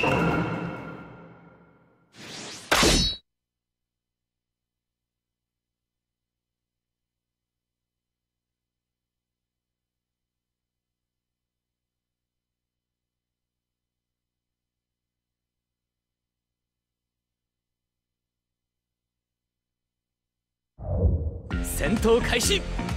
戦闘開始。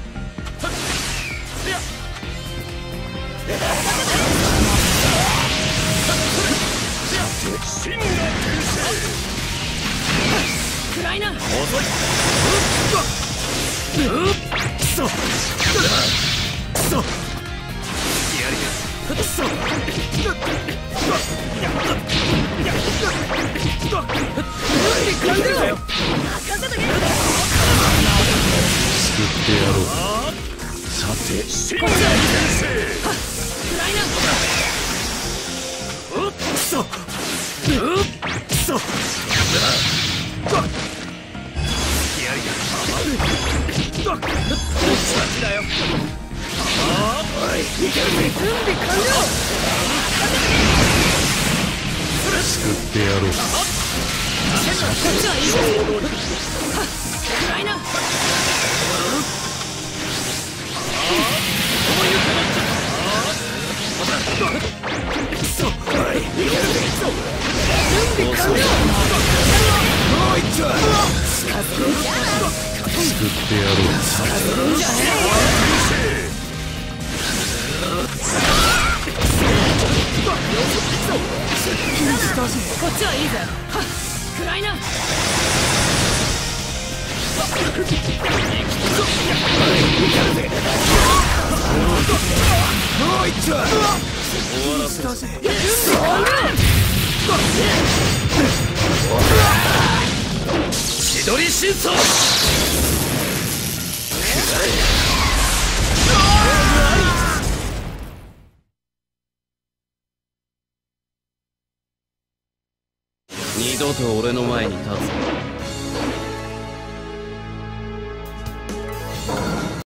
くらいな。遅い。くそ。くそ。やりだ。くそ。なんだよ。 救ってやろう。さて、 こっちはくらいな。くそ。くそ。やりだ。こっちだよ。おい、いけるぜ。準備完了。 救ってやろう。 こっちはいいぞ。くらいな。くそ。おい、いけるぜ。準備完了。もう一丁。近づくんじゃない。 救ってやろう。 近づくんじゃねえ。こっちはいいぜ。くらいな。もう一丁。終わらせたぜ。千鳥真相。二度と俺の前に立つ。